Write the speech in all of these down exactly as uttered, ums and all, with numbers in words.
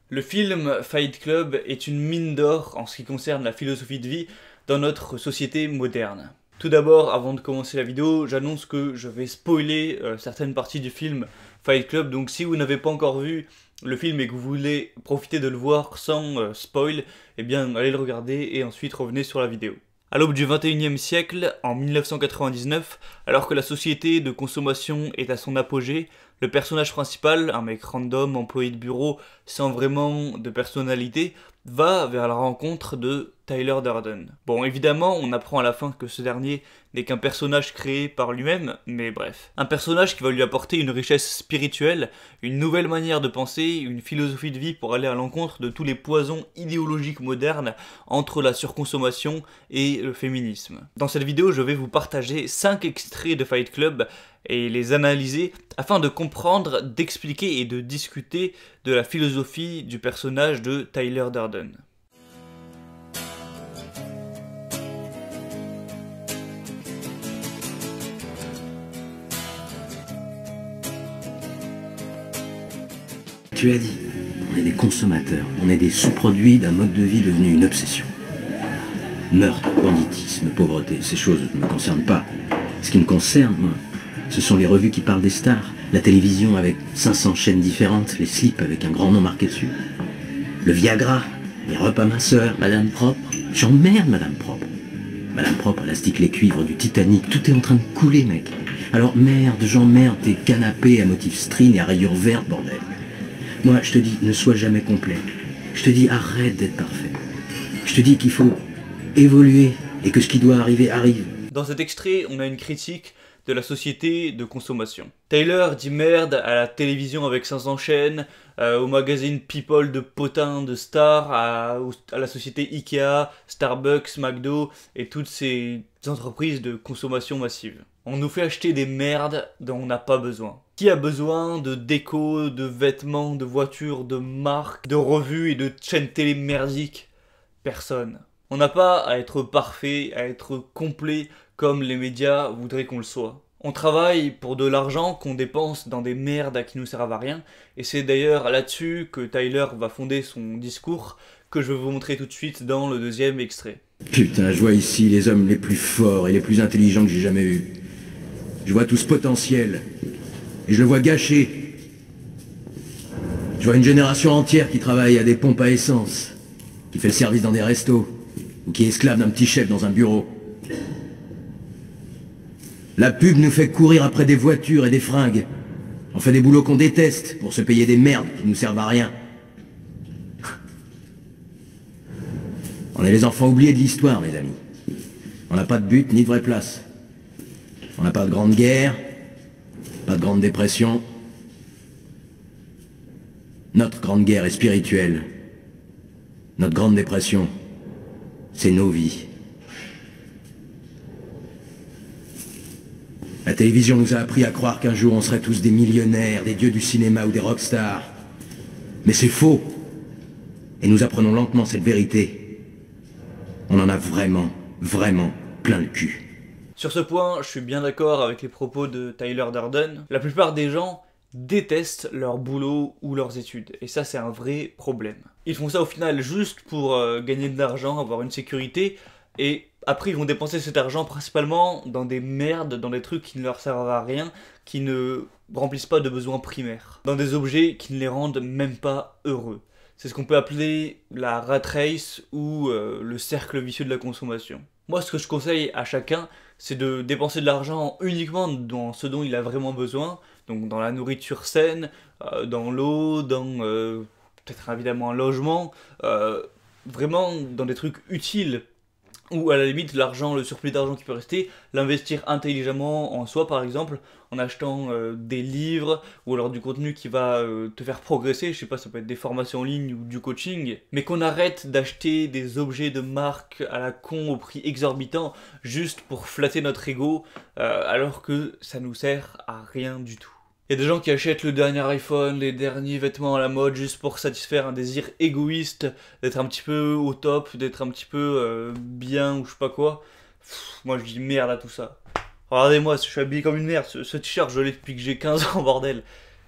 Le film Fight Club est une mine d'or en ce qui concerne la philosophie de vie dans notre société moderne. Tout d'abord, avant de commencer la vidéo, j'annonce que je vais spoiler euh, certaines parties du film Fight Club, donc si vous n'avez pas encore vu le film et que vous voulez profiter de le voir sans euh, spoil, eh bien allez le regarder et ensuite revenez sur la vidéo. À l'aube du vingt et unième siècle, en mille neuf cent quatre-vingt-dix-neuf, alors que la société de consommation est à son apogée, le personnage principal, un mec random, employé de bureau, sans vraiment de personnalité, va vers la rencontre de Tyler Durden. Bon, évidemment, on apprend à la fin que ce dernier n'est qu'un personnage créé par lui-même, mais bref. Un personnage qui va lui apporter une richesse spirituelle, une nouvelle manière de penser, une philosophie de vie pour aller à l'encontre de tous les poisons idéologiques modernes entre la surconsommation et le féminisme. Dans cette vidéo, je vais vous partager cinq extraits de Fight Club et les analyser afin de comprendre, d'expliquer et de discuter de la philosophie du personnage de Tyler Durden. Tu as dit, on est des consommateurs, on est des sous-produits d'un mode de vie devenu une obsession. Meurtre, banditisme, pauvreté, ces choses ne me concernent pas. Ce qui me concerne, moi, ce sont les revues qui parlent des stars, la télévision avec cinq cents chaînes différentes, les slips avec un grand nom marqué dessus, le Viagra, les repas minceurs, Madame Propre. J'emmerde Madame Propre. Madame Propre, élastique, les cuivres du Titanic, tout est en train de couler, mec. Alors merde, j'emmerde tes canapés à motif string et à rayures vertes, bordel. Moi, je te dis, ne sois jamais complet. Je te dis, arrête d'être parfait. Je te dis qu'il faut évoluer et que ce qui doit arriver arrive. Dans cet extrait, on a une critique de la société de consommation. Tyler dit merde à la télévision avec cinq cents chaînes, euh, au magazine People de potins, de stars, à, à la société Ikea, Starbucks, McDo et toutes ces entreprises de consommation massive. On nous fait acheter des merdes dont on n'a pas besoin. Qui a besoin de déco, de vêtements, de voitures, de marques, de revues et de chaînes télé merdiques? Personne. On n'a pas à être parfait, à être complet comme les médias voudraient qu'on le soit. On travaille pour de l'argent qu'on dépense dans des merdes qui nous servent à rien, et c'est d'ailleurs là-dessus que Tyler va fonder son discours que je vais vous montrer tout de suite dans le deuxième extrait. Putain, je vois ici les hommes les plus forts et les plus intelligents que j'ai jamais eus. Je vois tout ce potentiel, et je le vois gâché. Je vois une génération entière qui travaille à des pompes à essence, qui fait le service dans des restos, ou qui est esclave d'un petit chef dans un bureau. La pub nous fait courir après des voitures et des fringues. On fait des boulots qu'on déteste pour se payer des merdes qui nous servent à rien. On est les enfants oubliés de l'histoire, mes amis. On n'a pas de but ni de vraie place. On n'a pas de grande guerre, pas de grande dépression. Notre grande guerre est spirituelle. Notre grande dépression, c'est nos vies. La télévision nous a appris à croire qu'un jour on serait tous des millionnaires, des dieux du cinéma ou des rockstars. Mais c'est faux. Et nous apprenons lentement cette vérité. On en a vraiment, vraiment plein le cul. Sur ce point, je suis bien d'accord avec les propos de Tyler Durden. La plupart des gens détestent leur boulot ou leurs études, et ça c'est un vrai problème. Ils font ça au final juste pour euh, gagner de l'argent, avoir une sécurité, et après ils vont dépenser cet argent principalement dans des merdes, dans des trucs qui ne leur servent à rien, qui ne remplissent pas de besoins primaires, dans des objets qui ne les rendent même pas heureux. C'est ce qu'on peut appeler la rat race ou euh, le cercle vicieux de la consommation. Moi, ce que je conseille à chacun, c'est de dépenser de l'argent uniquement dans ce dont il a vraiment besoin, donc dans la nourriture saine, euh, dans l'eau, dans euh, peut-être évidemment un logement, euh, vraiment dans des trucs utiles, ou à la limite l'argent, le surplus d'argent qui peut rester, l'investir intelligemment en soi par exemple, en achetant euh, des livres, ou alors du contenu qui va euh, te faire progresser, je sais pas, ça peut être des formations en ligne ou du coaching, mais qu'on arrête d'acheter des objets de marque à la con au prix exorbitant, juste pour flatter notre ego, euh, alors que ça nous sert à rien du tout. Il y a des gens qui achètent le dernier iPhone, les derniers vêtements à la mode juste pour satisfaire un désir égoïste, d'être un petit peu au top, d'être un petit peu euh, bien ou je sais pas quoi. Pff, moi je dis merde à tout ça. Regardez-moi, je suis habillé comme une merde, ce, ce t-shirt je l'ai depuis que j'ai quinze ans, bordel.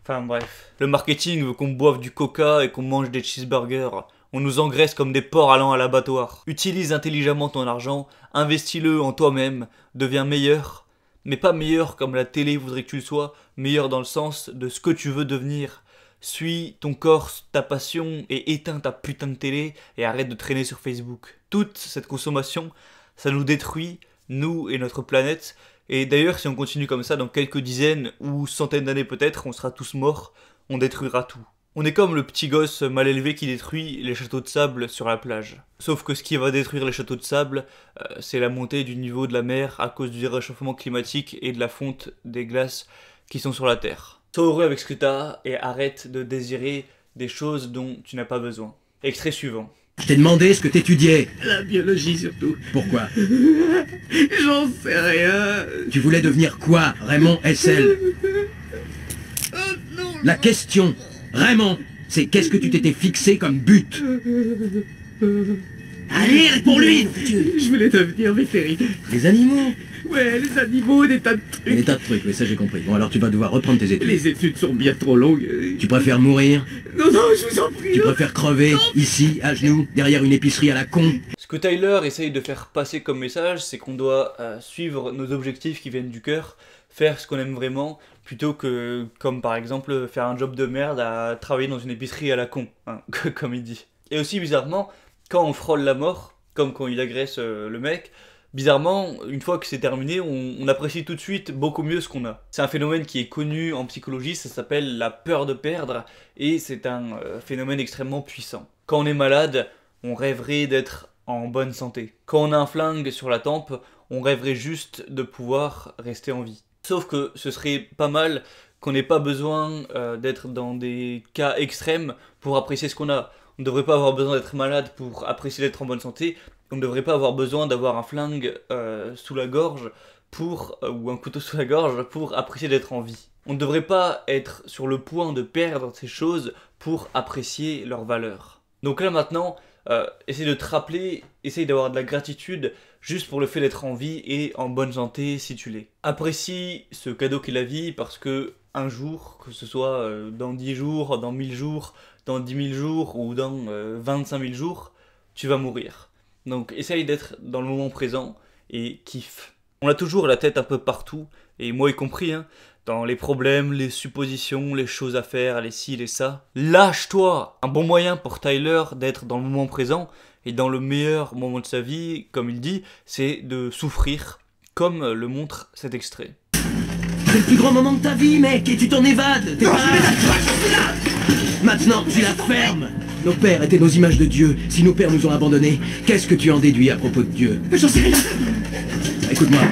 Enfin bref. Le marketing veut qu'on boive du coca et qu'on mange des cheeseburgers. On nous engraisse comme des porcs allant à l'abattoir. Utilise intelligemment ton argent, investis-le en toi-même, deviens meilleur. Mais pas meilleur comme la télé voudrait que tu le sois, meilleur dans le sens de ce que tu veux devenir. Suis ton corps, ta passion et éteins ta putain de télé et arrête de traîner sur Facebook. Toute cette consommation, ça nous détruit, nous et notre planète. Et d'ailleurs, si on continue comme ça, dans quelques dizaines ou centaines d'années peut-être, on sera tous morts, on détruira tout. On est comme le petit gosse mal élevé qui détruit les châteaux de sable sur la plage. Sauf que ce qui va détruire les châteaux de sable, euh, c'est la montée du niveau de la mer à cause du réchauffement climatique et de la fonte des glaces qui sont sur la Terre. Sois heureux avec ce que t'as et arrête de désirer des choses dont tu n'as pas besoin. Extrait suivant. Je t'ai demandé ce que t'étudiais. La biologie surtout. Pourquoi? J'en sais rien. Tu voulais devenir quoi, Raymond S L? Oh non. La question, Raymond, c'est qu'est-ce que tu t'étais fixé comme but? Allez, réponds-lui! Je voulais devenir vétérinaire. Les animaux? Ouais, les animaux, des tas de trucs. Des tas de trucs, oui, ça j'ai compris. Bon, alors tu vas devoir reprendre tes études. Les études sont bien trop longues. Tu préfères mourir? Non, non, je vous en prie. Tu préfères crever, ici, à genoux, derrière une épicerie à la con? Ce que Tyler essaye de faire passer comme message, c'est qu'on doit euh, suivre nos objectifs qui viennent du cœur, faire ce qu'on aime vraiment, plutôt que, comme par exemple, faire un job de merde à travailler dans une épicerie à la con, hein, comme il dit. Et aussi, bizarrement, quand on frôle la mort, comme quand il agresse euh, le mec, bizarrement, une fois que c'est terminé, on, on apprécie tout de suite beaucoup mieux ce qu'on a. C'est un phénomène qui est connu en psychologie, ça s'appelle la peur de perdre, et c'est un euh, phénomène extrêmement puissant. Quand on est malade, on rêverait d'être en bonne santé. Quand on a un flingue sur la tempe, on rêverait juste de pouvoir rester en vie. Sauf que ce serait pas mal qu'on n'ait pas besoin euh, d'être dans des cas extrêmes pour apprécier ce qu'on a. On ne devrait pas avoir besoin d'être malade pour apprécier d'être en bonne santé. On ne devrait pas avoir besoin d'avoir un flingue euh, sous la gorge pour, euh, ou un couteau sous la gorge pour apprécier d'être en vie. On ne devrait pas être sur le point de perdre ces choses pour apprécier leur valeur. Donc là maintenant, euh, essaye de te rappeler, essaye d'avoir de la gratitude juste pour le fait d'être en vie et en bonne santé si tu l'es. Apprécie ce cadeau qu'est la vie parce que un jour, que ce soit euh, dans dix jours, dans mille jours, dans dix mille jours ou dans euh, vingt-cinq mille jours, tu vas mourir. Donc essaye d'être dans le moment présent et kiffe. On a toujours la tête un peu partout, et moi y compris, hein, dans les problèmes, les suppositions, les choses à faire, les ci, les ça. Lâche-toi! Un bon moyen pour Tyler d'être dans le moment présent, et dans le meilleur moment de sa vie, comme il dit, c'est de souffrir, comme le montre cet extrait. C'est le plus grand moment de ta vie, mec, et tu t'en évades. T'es pas là. Maintenant, tu la fermes. Nos pères étaient nos images de Dieu. Si nos pères nous ont abandonnés, qu'est-ce que tu en déduis à propos de Dieu? J'en sais rien. Écoute-moi.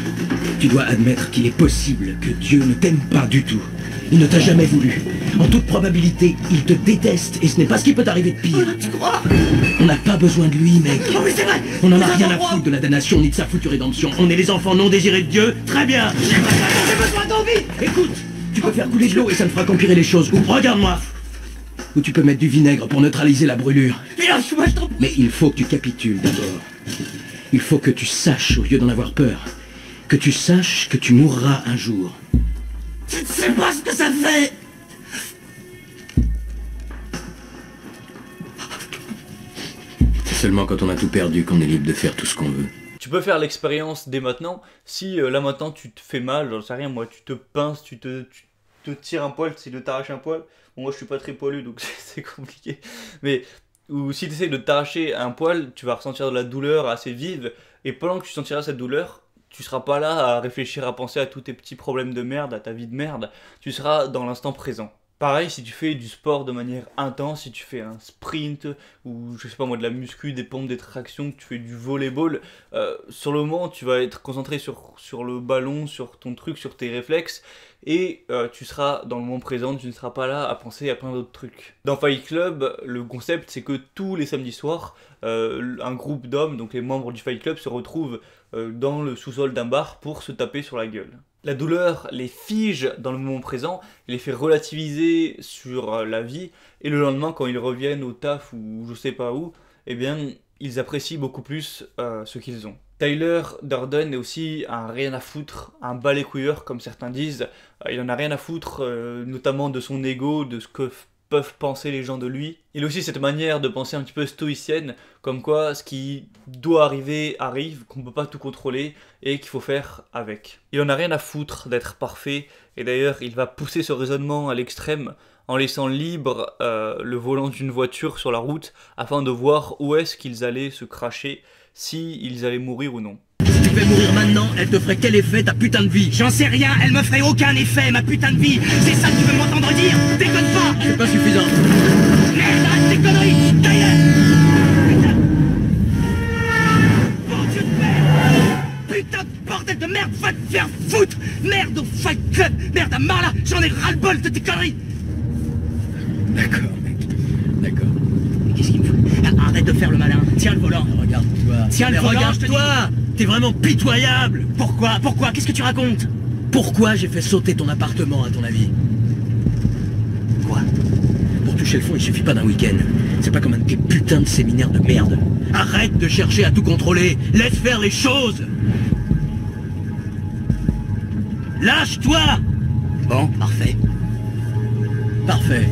Tu dois admettre qu'il est possible que Dieu ne t'aime pas du tout. Il ne t'a jamais voulu. En toute probabilité, il te déteste, et ce n'est pas ce qui peut t'arriver de pire. Tu crois? On n'a pas besoin de lui, mec. Oh oui, c'est vrai. On n'en a Nous rien avons à droit. foutre de la damnation ni de sa foutue rédemption. On est les enfants non désirés de Dieu. Très bien. J'ai pas j'ai besoin d'envie. Écoute, tu peux faire couler de l'eau et ça ne fera qu'empirer les choses. Ou regarde-moi. Ou tu peux mettre du vinaigre pour neutraliser la brûlure. Mais lâche-moi, je t'en prie. Mais il faut que tu capitules d'abord. Il faut que tu saches, au lieu d'en avoir peur, que tu saches que tu mourras un jour. Tu ne sais pas ce que ça fait. C'est seulement quand on a tout perdu qu'on est libre de faire tout ce qu'on veut. Tu peux faire l'expérience dès maintenant. Si euh, là maintenant tu te fais mal, j'en sais rien moi, tu te pinces, tu te, tu te tires un poil, tu essaies de t'arracher un poil. Bon, moi je suis pas très poilu donc c'est compliqué. Mais ou si tu essaies de t'arracher un poil, tu vas ressentir de la douleur assez vive. Et pendant que tu sentiras cette douleur, tu seras pas là à réfléchir, à penser à tous tes petits problèmes de merde, à ta vie de merde. Tu seras dans l'instant présent. Pareil, si tu fais du sport de manière intense, si tu fais un sprint, ou je sais pas moi, de la muscu, des pompes, des tractions, que tu fais du volleyball, euh, sur le moment, tu vas être concentré sur, sur le ballon, sur ton truc, sur tes réflexes, et euh, tu seras dans le moment présent, tu ne seras pas là à penser à plein d'autres trucs. Dans Fight Club, le concept, c'est que tous les samedis soirs, euh, un groupe d'hommes, donc les membres du Fight Club, se retrouvent euh, dans le sous-sol d'un bar pour se taper sur la gueule. La douleur les fige dans le moment présent, les fait relativiser sur la vie, et le lendemain, quand ils reviennent au taf ou je sais pas où, eh bien, ils apprécient beaucoup plus euh, ce qu'ils ont. Tyler Durden est aussi un rien à foutre, un balai couilleur comme certains disent. Euh, il en a rien à foutre, euh, notamment de son ego, de ce que peuvent penser les gens de lui. Il a aussi cette manière de penser un petit peu stoïcienne, comme quoi ce qui doit arriver arrive, qu'on ne peut pas tout contrôler et qu'il faut faire avec. Il en a rien à foutre d'être parfait, et d'ailleurs il va pousser ce raisonnement à l'extrême en laissant libre euh, le volant d'une voiture sur la route afin de voir où est-ce qu'ils allaient se cracher, si ils allaient mourir ou non. Si tu devais mourir maintenant, elle te ferait quel effet ta putain de vie? J'en sais rien, elle me ferait aucun effet, ma putain de vie. C'est ça que tu veux m'entendre dire? Déconne pas. C'est pas suffisant. Merde, arrête tes conneries. Tyler. Putain. Bon Dieu de merde. Putain de bordel de merde, va te faire foutre. Merde au Fight Club. Merde à Marla, j'en ai ras-le-bol de tes conneries. D'accord, mec. D'accord. Mais qu'est-ce qu'il me fout? Arrête de faire le malin. Tiens le volant. Regarde-toi. Tiens le volant, je te dis. Regarde-toi. T'es vraiment pitoyable. Pourquoi? Pourquoi? Qu'est-ce que tu racontes? Pourquoi j'ai fait sauter ton appartement, à ton avis? Quoi? Pour toucher le fond, il suffit pas d'un week-end. C'est pas comme un de tes putains de séminaires de merde. Arrête de chercher à tout contrôler. Laisse faire les choses. Lâche-toi. Bon, parfait. Parfait.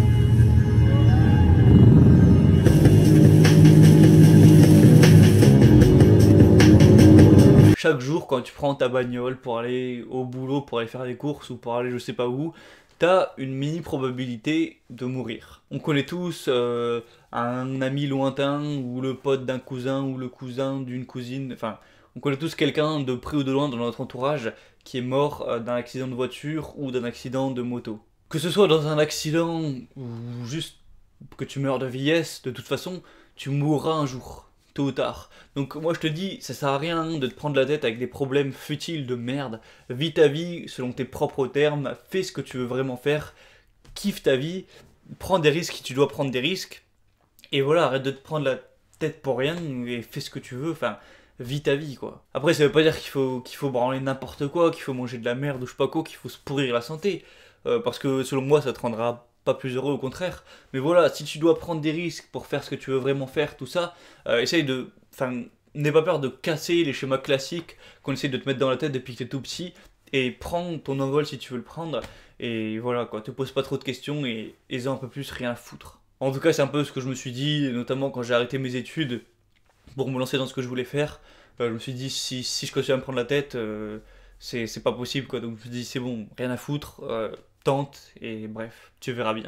Chaque jour, quand tu prends ta bagnole pour aller au boulot, pour aller faire des courses ou pour aller je sais pas où, t'as une mini probabilité de mourir. On connaît tous euh, un ami lointain ou le pote d'un cousin ou le cousin d'une cousine, enfin, on connaît tous quelqu'un de près ou de loin dans notre entourage qui est mort euh, d'un accident de voiture ou d'un accident de moto. Que ce soit dans un accident ou juste que tu meurs de vieillesse, de toute façon, tu mourras un jour. Tôt ou tard. Donc moi je te dis, ça sert à rien de te prendre la tête avec des problèmes futiles de merde. Vis ta vie selon tes propres termes, fais ce que tu veux vraiment faire, kiffe ta vie, prends des risques si tu dois prendre des risques, et voilà, arrête de te prendre la tête pour rien et fais ce que tu veux, enfin, vis ta vie quoi. Après ça veut pas dire qu'il faut, qu'il faut branler n'importe quoi, qu'il faut manger de la merde ou je sais pas quoi, qu'il faut se pourrir la santé, euh, parce que selon moi ça te rendra pas plus heureux, au contraire. Mais voilà, si tu dois prendre des risques pour faire ce que tu veux vraiment faire, tout ça, euh, essaye de... Enfin, n'aie pas peur de casser les schémas classiques qu'on essaye de te mettre dans la tête depuis que t'es tout petit, et prends ton envol si tu veux le prendre, et voilà quoi, te pose pas trop de questions, et aie un peu plus rien à foutre. En tout cas, c'est un peu ce que je me suis dit, notamment quand j'ai arrêté mes études, pour me lancer dans ce que je voulais faire, euh, je me suis dit, si, si je continue à me prendre la tête, euh, c'est pas possible quoi, donc je me suis dit, c'est bon, rien à foutre, euh, tente, et bref, tu verras bien.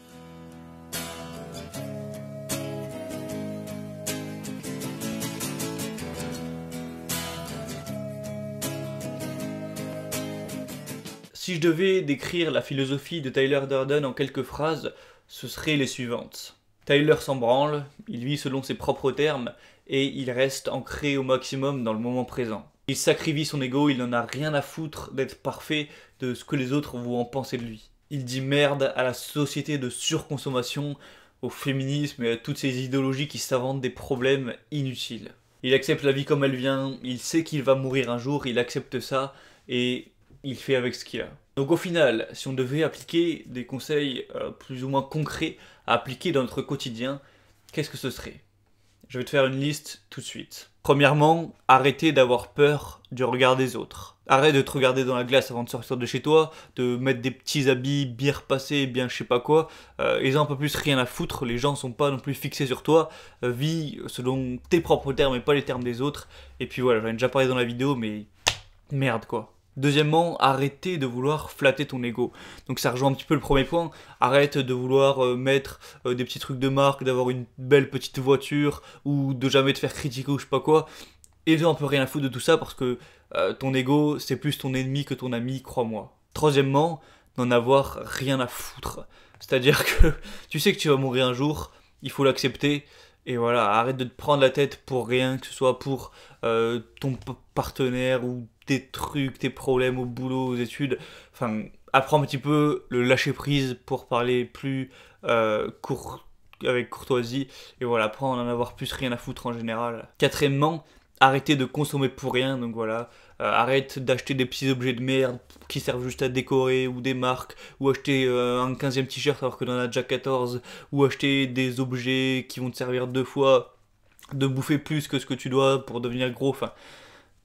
Si je devais décrire la philosophie de Tyler Durden en quelques phrases, ce seraient les suivantes. Tyler s'en branle, il vit selon ses propres termes, et il reste ancré au maximum dans le moment présent. Il sacrifie son ego, il n'en a rien à foutre d'être parfait, de ce que les autres vont en penser de lui. Il dit merde à la société de surconsommation, au féminisme et à toutes ces idéologies qui s'inventent des problèmes inutiles. Il accepte la vie comme elle vient, il sait qu'il va mourir un jour, il accepte ça, et il fait avec ce qu'il a. Donc au final, si on devait appliquer des conseils euh, plus ou moins concrets à appliquer dans notre quotidien, qu'est-ce que ce serait? Je vais te faire une liste tout de suite. Premièrement, arrêtez d'avoir peur du regard des autres. Arrête de te regarder dans la glace avant de sortir de chez toi, de mettre des petits habits bien repassés, bien je sais pas quoi. Euh, ils ont un peu plus rien à foutre, les gens sont pas non plus fixés sur toi. Euh, vis selon tes propres termes et pas les termes des autres. Et puis voilà, j'en ai déjà parlé dans la vidéo, mais merde quoi. Deuxièmement, arrêtez de vouloir flatter ton ego. Donc ça rejoint un petit peu le premier point. Arrête de vouloir euh, mettre euh, des petits trucs de marque, d'avoir une belle petite voiture, ou de jamais te faire critiquer ou je sais pas quoi. Et j'ai un peu rien à foutre de tout ça parce que euh, ton ego, c'est plus ton ennemi que ton ami, crois-moi. Troisièmement, n'en avoir rien à foutre. C'est-à-dire que tu sais que tu vas mourir un jour, il faut l'accepter. Et voilà, arrête de te prendre la tête pour rien, que ce soit pour euh, ton partenaire ou tes trucs, tes problèmes au boulot, aux études. Enfin, apprends un petit peu le lâcher prise pour parler plus euh, court, avec courtoisie. Et voilà, apprends à en avoir plus rien à foutre en général. Quatrièmement, arrêtez de consommer pour rien. Donc voilà, euh, arrête d'acheter des petits objets de merde qui servent juste à décorer, ou des marques, ou acheter euh, un quinzième t-shirt alors que t'en as déjà quatorze, ou acheter des objets qui vont te servir deux fois, de bouffer plus que ce que tu dois pour devenir gros. Enfin,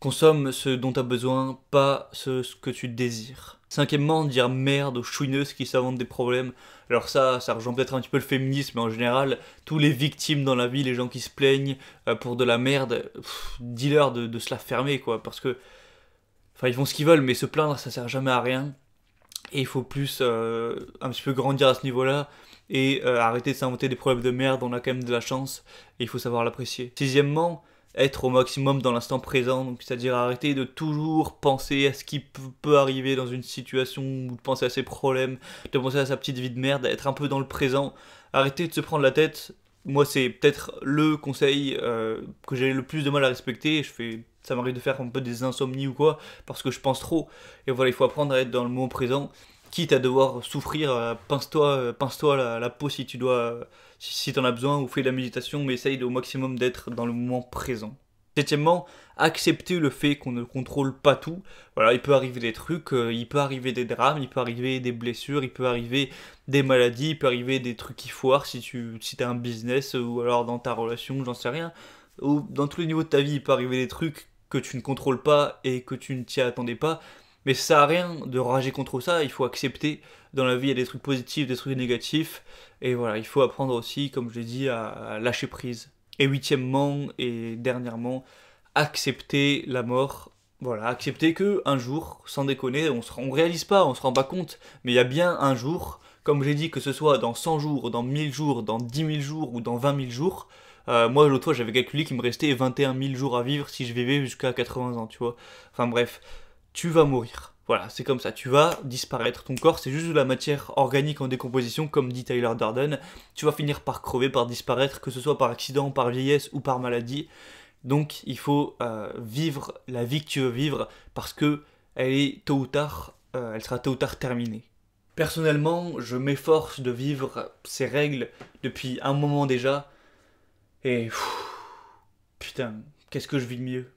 Consomme ce dont tu as besoin, pas ce, ce que tu désires. Cinquièmement, dire merde aux chouineuses qui s'inventent des problèmes. Alors ça, ça rejoint peut-être un petit peu le féminisme, mais en général, tous les victimes dans la vie, les gens qui se plaignent euh, pour de la merde, pff, dis-leur de, de se la fermer, quoi, parce que... Enfin, ils font ce qu'ils veulent, mais se plaindre, ça sert jamais à rien. Et il faut plus euh, un petit peu grandir à ce niveau-là, et euh, arrêter de s'inventer des problèmes de merde, on a quand même de la chance, et il faut savoir l'apprécier. Sixièmement, être au maximum dans l'instant présent, donc c'est-à-dire arrêter de toujours penser à ce qui peut arriver dans une situation, ou de penser à ses problèmes, de penser à sa petite vie de merde, être un peu dans le présent, arrêter de se prendre la tête. Moi, c'est peut-être le conseil euh, que j'ai le plus de mal à respecter. Je fais, ça m'arrive de faire un peu des insomnies ou quoi, parce que je pense trop. Et voilà, il faut apprendre à être dans le moment présent, quitte à devoir souffrir. Euh, pince-toi, euh, pince-toi la, la peau si tu dois, euh, si, si t'en as besoin, ou fais de la méditation, mais essaye au maximum d'être dans le moment présent. Septièmement, accepter le fait qu'on ne contrôle pas tout. Voilà, il peut arriver des trucs, euh, il peut arriver des drames, il peut arriver des blessures, il peut arriver des maladies, il peut arriver des trucs qui foirent si tu si t'as un business, ou alors dans ta relation, j'en sais rien. Ou dans tous les niveaux de ta vie, il peut arriver des trucs que tu ne contrôles pas et que tu ne t'y attendais pas. Mais ça sert à rien de rager contre ça, il faut accepter. Dans la vie, il y a des trucs positifs, des trucs négatifs. Et voilà, il faut apprendre aussi, comme je l'ai dit, à, à lâcher prise. Et huitièmement et dernièrement, accepter la mort. Voilà, accepter que un jour, sans déconner, on ne réalise pas, on se rend pas compte, mais il y a bien un jour, comme j'ai dit, que ce soit dans cent jours, dans mille jours, dans dix mille jours ou dans vingt mille jours, euh, moi l'autre fois j'avais calculé qu'il me restait vingt et un mille jours à vivre si je vivais jusqu'à quatre-vingts ans, tu vois. Enfin bref, tu vas mourir. Voilà, c'est comme ça, tu vas disparaître. Ton corps, c'est juste de la matière organique en décomposition, comme dit Tyler Durden. Tu vas finir par crever, par disparaître, que ce soit par accident, par vieillesse ou par maladie. Donc, il faut euh, vivre la vie que tu veux vivre, parce que elle est tôt ou tard, euh, elle sera tôt ou tard terminée. Personnellement, je m'efforce de vivre ces règles depuis un moment déjà, et pff, putain, qu'est-ce que je vis mieux.